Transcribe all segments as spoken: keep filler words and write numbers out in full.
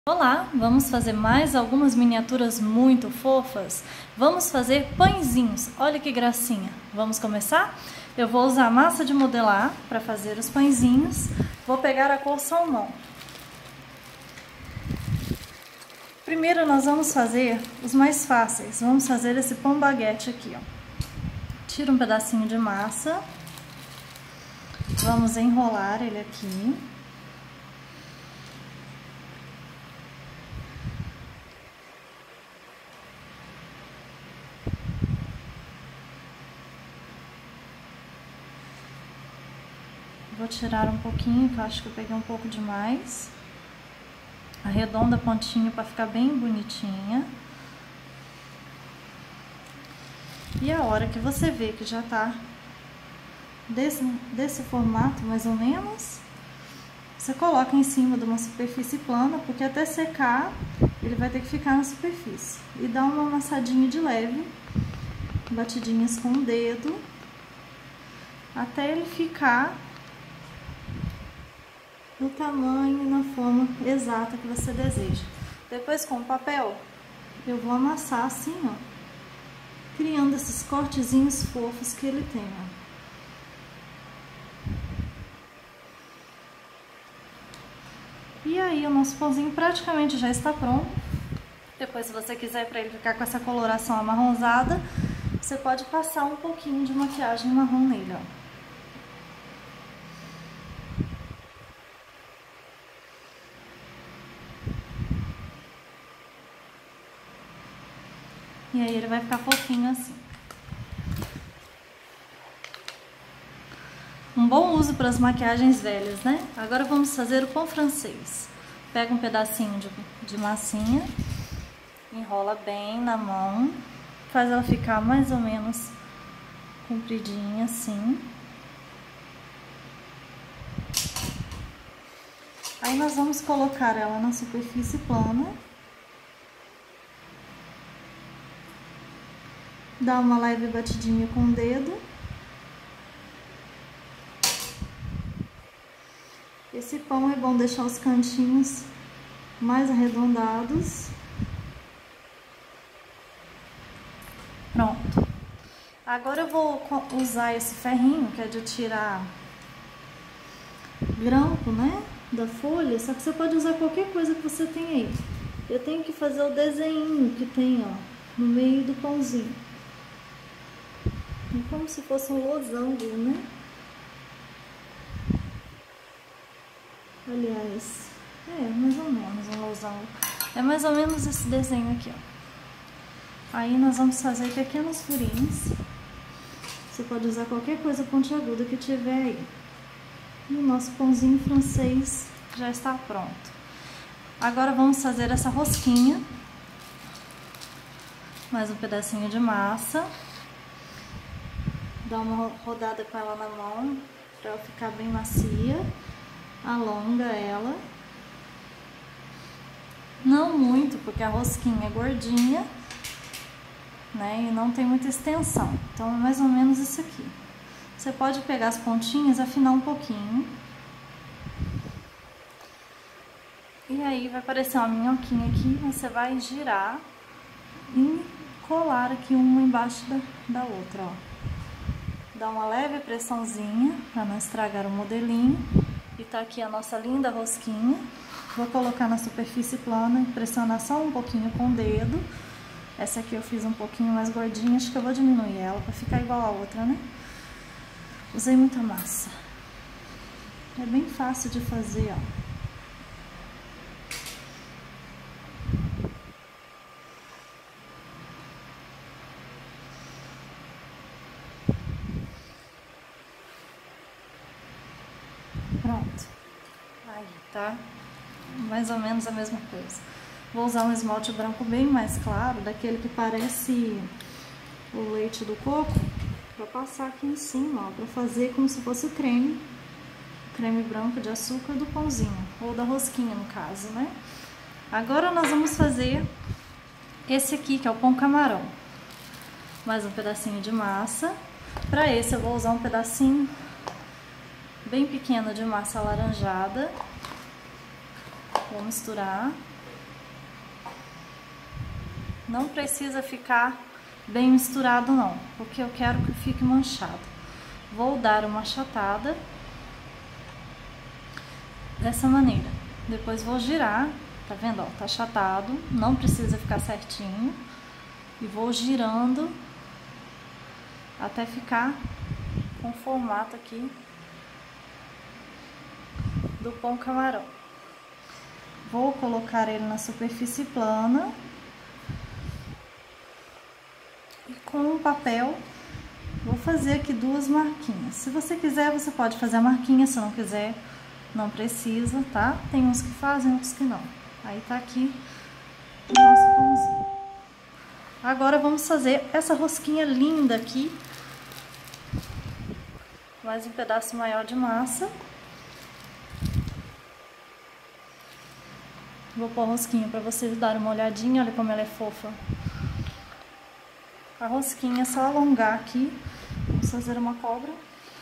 Olá, vamos fazer mais algumas miniaturas muito fofas. Vamos fazer pãezinhos, olha que gracinha. Vamos começar? Eu vou usar massa de modelar para fazer os pãezinhos. Vou pegar a cor salmão. Primeiro nós vamos fazer os mais fáceis. Vamos fazer esse pão baguete aqui, ó. Tira um pedacinho de massa. Vamos enrolar ele aqui. Vou tirar um pouquinho, que eu acho que eu peguei um pouco demais. Arredonda a pontinha para ficar bem bonitinha. E a hora que você vê que já tá desse, desse formato, mais ou menos, você coloca em cima de uma superfície plana, porque até secar, ele vai ter que ficar na superfície. E dá uma amassadinha de leve, batidinhas com o dedo, até ele ficar no tamanho e na forma exata que você deseja. Depois, com o papel, eu vou amassar assim, ó, criando esses cortezinhos fofos que ele tem, ó. E aí, o nosso pãozinho praticamente já está pronto. Depois, se você quiser para ele ficar com essa coloração amarronzada, você pode passar um pouquinho de maquiagem marrom nele, ó. E aí ele vai ficar fofinho assim. Um bom uso para as maquiagens velhas, né? Agora vamos fazer o pão francês. Pega um pedacinho de, de massinha, enrola bem na mão, faz ela ficar mais ou menos compridinha assim. Aí nós vamos colocar ela na superfície plana. Dá uma leve batidinha com o dedo. Esse pão é bom deixar os cantinhos mais arredondados. Pronto. Agora eu vou usar esse ferrinho, que é de tirar grampo, né, da folha, só que você pode usar qualquer coisa que você tem aí. Eu tenho que fazer o desenho que tem, ó, no meio do pãozinho. Como se fosse um losango, né? Aliás, é mais ou menos um losango. É mais ou menos esse desenho aqui, ó. Aí nós vamos fazer pequenos furinhos. Você pode usar qualquer coisa pontiaguda que tiver aí. E o nosso pãozinho francês já está pronto. Agora vamos fazer essa rosquinha. Mais um pedacinho de massa. Dá uma rodada com ela na mão, para ela ficar bem macia. Alonga ela. Não muito, porque a rosquinha é gordinha, né? E não tem muita extensão. Então, é mais ou menos isso aqui. Você pode pegar as pontinhas e afinar um pouquinho. E aí, vai aparecer uma minhoquinha aqui, você vai girar e colar aqui uma embaixo da, da outra, ó. Dá uma leve pressãozinha para não estragar o modelinho. E tá aqui a nossa linda rosquinha. Vou colocar na superfície plana e pressionar só um pouquinho com o dedo. Essa aqui eu fiz um pouquinho mais gordinha, acho que eu vou diminuir ela para ficar igual a outra, né? Usei muita massa. É bem fácil de fazer, ó. Pronto. Aí, tá? Mais ou menos a mesma coisa. Vou usar um esmalte branco bem mais claro, daquele que parece o leite do coco, pra passar aqui em cima, ó, pra fazer como se fosse o creme, creme branco de açúcar do pãozinho, ou da rosquinha no caso, né? Agora nós vamos fazer esse aqui, que é o pão camarão. Mais um pedacinho de massa. Pra esse eu vou usar um pedacinho bem pequeno de massa alaranjada. Vou misturar. Não precisa ficar bem misturado não, porque eu quero que fique manchado. Vou dar uma achatada dessa maneira. Depois vou girar, tá vendo? Ó, tá achatado, não precisa ficar certinho. E vou girando até ficar com o formato aqui do pão camarão. Vou colocar ele na superfície plana e com um papel vou fazer aqui duas marquinhas. Se você quiser, você pode fazer a marquinha, se não quiser, não precisa, tá? Tem uns que fazem, outros que não. Aí tá aqui o nosso pãozinho. Agora vamos fazer essa rosquinha linda aqui. Mais um pedaço maior de massa. Vou pôr a rosquinha para vocês darem uma olhadinha, olha como ela é fofa. A rosquinha é só alongar aqui. Vamos fazer uma cobra.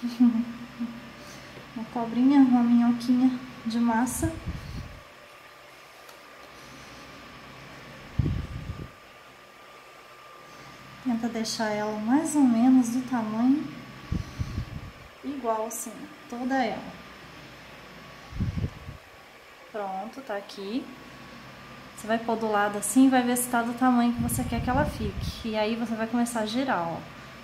Uma cobrinha, uma minhoquinha de massa. Tenta deixar ela mais ou menos do tamanho igual assim, toda ela. Pronto, tá aqui. Você vai pôr do lado assim e vai ver se tá do tamanho que você quer que ela fique. E aí você vai começar a girar, ó.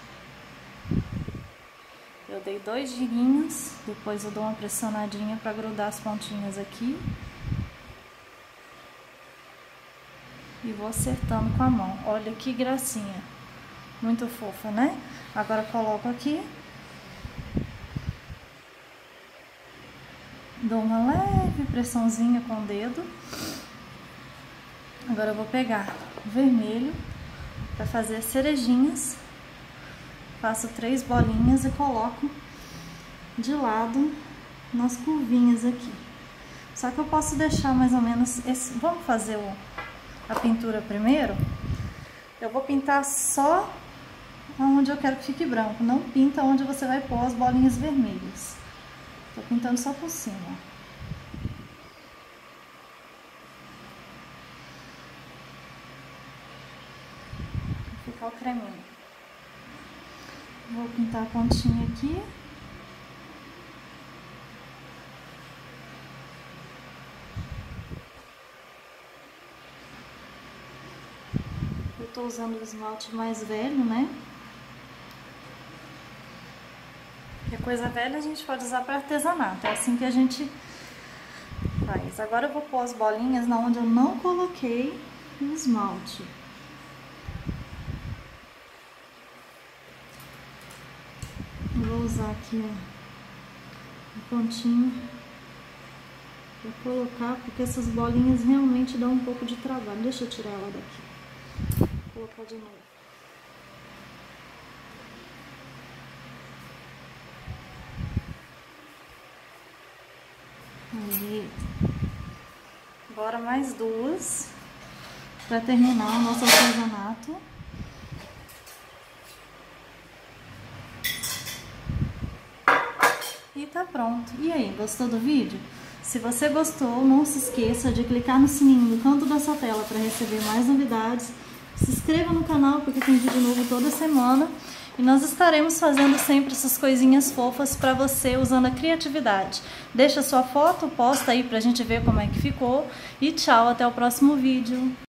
Eu dei dois girinhos, depois eu dou uma pressionadinha pra grudar as pontinhas aqui. E vou acertando com a mão. Olha que gracinha. Muito fofa, né? Agora coloco aqui. Dou uma leve pressãozinha com o dedo. Agora eu vou pegar o vermelho para fazer as cerejinhas. Faço três bolinhas e coloco de lado nas curvinhas aqui. Só que eu posso deixar mais ou menos esse... Vamos fazer o... a pintura primeiro? Eu vou pintar só onde eu quero que fique branco. Não pinta onde você vai pôr as bolinhas vermelhas. Tô pintando só por cima. Vai ficar o creminho. Vou pintar a pontinha aqui. Eu tô usando o esmalte mais velho, né? Porque coisa velha a gente pode usar para artesanato, é assim que a gente faz. Agora eu vou pôr as bolinhas na onde eu não coloquei o esmalte. Eu vou usar aqui, ó, o pontinho para colocar, porque essas bolinhas realmente dão um pouco de trabalho. Deixa eu tirar ela daqui. Vou colocar de novo. Aí. Agora mais duas para terminar o nosso artesanato. E tá pronto. E aí, gostou do vídeo? Se você gostou, não se esqueça de clicar no sininho no canto da sua tela para receber mais novidades. Se inscreva no canal porque tem vídeo novo toda semana. E nós estaremos fazendo sempre essas coisinhas fofas para você usando a criatividade. Deixa sua foto, posta aí pra gente ver como é que ficou. E tchau, até o próximo vídeo.